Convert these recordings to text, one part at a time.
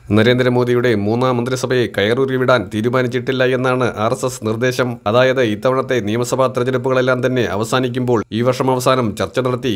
നരേന്ദ്രമോദിയുടെ മൂന്നാം മന്ത്രിസഭയെ കയറൂരിവിടാൻ തീരുമാനിച്ചിട്ടില്ല എന്നാണ് RSS നിർദ്ദേശം. അതായത് ഇത്തവണത്തെ നിയമസഭാ തെരഞ്ഞെടുപ്പുകളെല്ലാം തന്നെ അവസാനിക്കുമ്പോൾ ഈ വർഷം അവസാനം ചർച്ച നടത്തി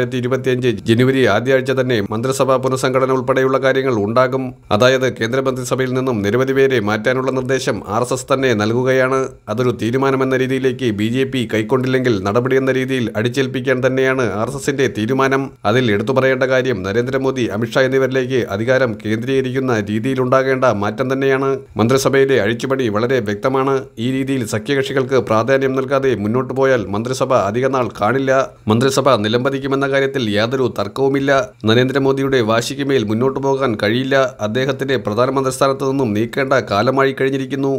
2025 ജനുവരി ആദ്യ തന്നെ മന്ത്രിസഭാ പുനഃസംഘടന ഉൾപ്പെടെയുള്ള കാര്യങ്ങൾ ഉണ്ടാകും. അതായത് കേന്ദ്രമന്ത്രിസഭയിൽ നിന്നും നിരവധി പേരെ മാറ്റാനുള്ള നിർദ്ദേശം RSS തന്നെ നൽകുകയാണ്. അതൊരു തീരുമാനമെന്ന രീതിയിലേക്ക് BJP കൈക്കൊണ്ടില്ലെങ്കിൽ നടപടിയെന്ന രീതിയിൽ അടിച്ചേൽപ്പിക്കാൻ തന്നെയാണ് RSSന്റെ തീരുമാനം. അതിൽ എടുത്തു പറയേണ്ട കാര്യം നരേന്ദ്രമോദി, അമിത്ഷാ എന്നിവരിലേക്ക് അധികാരം കേന്ദ്രീകരിക്കുന്ന രീതിയിലുണ്ടാകേണ്ട മാറ്റം തന്നെയാണ്. മന്ത്രിസഭയിലെ അഴിച്ചുപണി വളരെ വ്യക്തമാണ്. ഈ രീതിയിൽ സഖ്യകക്ഷികൾക്ക് പ്രാധാന്യം നൽകാതെ മുന്നോട്ടു പോയാൽ മന്ത്രിസഭ അധികനാൾ കാണില്ല. മന്ത്രിസഭ നിലംപതിക്കുമെന്ന കാര്യത്തിൽ യാതൊരു തർക്കവുമില്ല. നരേന്ദ്രമോദിയുടെ വാശിക്ക് മേൽ മുന്നോട്ടു പോകാൻ കഴിയില്ല. അദ്ദേഹത്തിന്റെ പ്രധാനമന്ത്രി സ്ഥാനത്ത് നിന്നും നീക്കേണ്ട കാലമായി കഴിഞ്ഞിരിക്കുന്നു.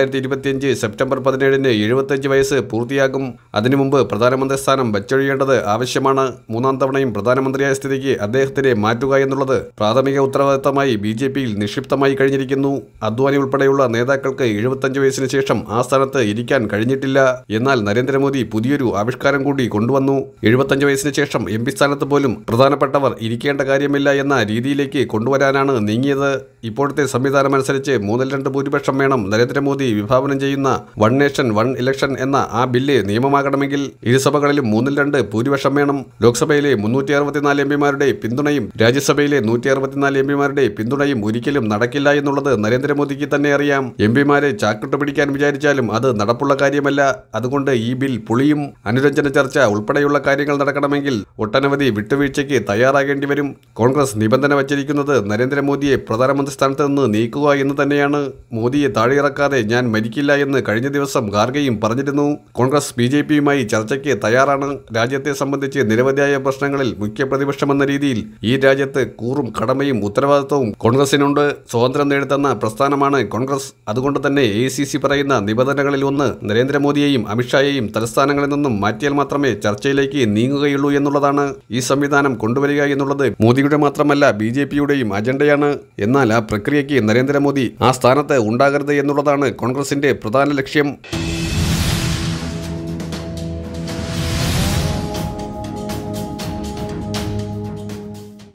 2025 സെപ്റ്റംബർ 17-ന് 75 വയസ്സ് പൂർത്തിയാകും. അതിനു മുമ്പ് പ്രധാനമന്ത്രി സ്ഥാനം വച്ചൊഴിയേണ്ടത് ആവശ്യമാണ്. മൂന്നാം തവണയും പ്രധാനമന്ത്രിയായ സ്ഥിതിക്ക് അദ്ദേഹത്തിനെ മാറ്റുക എന്നുള്ളത് പ്രാഥമിക ഉത്തരവാദിത്തമായി BJPയിൽ നിക്ഷിപ്തമായി കഴിഞ്ഞിരിക്കുന്നു. അദ്വാനി ഉൾപ്പെടെയുള്ള നേതാക്കൾക്ക് 75 വയസ്സിന് ശേഷം ആ സ്ഥാനത്ത് ഇരിക്കാൻ കഴിഞ്ഞിട്ടില്ല. എന്നാൽ നരേന്ദ്രമോദി പുതിയൊരു ആവിഷ്കാരം കൂടി കൊണ്ടുവന്നു. 75 വയസ്സിന് ശേഷം MP സ്ഥാനത്ത് പോലും പ്രധാനപ്പെട്ടവർ ഇരിക്കേണ്ട കാര്യമില്ല എന്ന രീതിയിലേക്ക് കൊണ്ടുവരാനാണ് നീങ്ങിയത്. ഇപ്പോഴത്തെ സംവിധാനമനുസരിച്ച് 3/2 ഭൂരിപക്ഷം വേണം നരേന്ദ്രമോദി വിഭാവനം ചെയ്യുന്ന വൺ നേഷൻ വൺ ഇലക്ഷൻ എന്ന ആ ബില്ല് നിയമമാകണമെങ്കിൽ. ഇരുസഭകളിലും 2/3 ഭൂരിപക്ഷം വേണം. ലോക്സഭയിലെ 364 MPമാരുടെ പിന്തുണയും രാജ്യസഭയിലെ 164 MPമാരുടെ പിന്തുണയും ഒരിക്കലും നടക്കില്ല എന്നുള്ളത് നരേന്ദ്രമോദിക്ക് തന്നെ അറിയാം. MPമാരെ ചാക്കിട്ട് പിടിക്കാൻ വിചാരിച്ചാലും അത് നടപ്പുള്ള കാര്യമല്ല. അതുകൊണ്ട് ഈ ബിൽ പുളിയും. അനുരഞ്ജന ചർച്ച ഉൾപ്പെടെയുള്ള കാര്യങ്ങൾ നടക്കണമെങ്കിൽ ഒട്ടനവധി വിട്ടുവീഴ്ചയ്ക്ക് തയ്യാറാകേണ്ടി വരും. കോൺഗ്രസ് നിബന്ധന വച്ചിരിക്കുന്നത് നരേന്ദ്രമോദിയെ പ്രധാനമന്ത്രി സ്ഥാനത്ത് നിന്ന് നീക്കുക എന്ന് തന്നെയാണ്. മോദിയെ താഴെയിറക്കാതെ ഞാൻ മരിക്കില്ല എന്ന് കഴിഞ്ഞ ദിവസം ഖാർഗെയും പറഞ്ഞിരുന്നു. കോൺഗ്രസ് BJPയുമായി ചർച്ചയ്ക്ക് തയ്യാറാണ്. രാജ്യത്തെ സംബന്ധിച്ച് നിരവധിയായ പ്രശ്നങ്ങളിൽ മുഖ്യ പ്രതിപക്ഷമെന്ന രീതിയിൽ ഈ രാജ്യത്ത് കൂറും കടമയും ഉത്തരവാദിത്വവും കോൺഗ്രസിനുണ്ട്. സ്വാതന്ത്ര്യം നേടിത്തന്ന പ്രസ്ഥാനമാണ് കോൺഗ്രസ്. അതുകൊണ്ട് തന്നെ ACC പറയുന്ന നിബന്ധനകളിൽ ഒന്ന് നരേന്ദ്രമോദിയെയും അമിത്ഷായെയും തലസ്ഥാനങ്ങളിൽ നിന്നും മാറ്റിയാൽ മാത്രമേ ചർച്ചയിലേക്ക് നീങ്ങുകയുള്ളൂ എന്നുള്ളതാണ്. ഈ സംവിധാനം കൊണ്ടുവരിക എന്നുള്ളത് മോദിയുടെ മാത്രമല്ല BJPയുടെയും അജണ്ടയാണ്. എന്നാൽ ആ പ്രക്രിയയ്ക്ക് നരേന്ദ്രമോദി ആ സ്ഥാനത്ത് ഉണ്ടാകരുത് എന്നുള്ളതാണ് കോൺഗ്രസിന്റെ പ്രധാന ലക്ഷ്യം.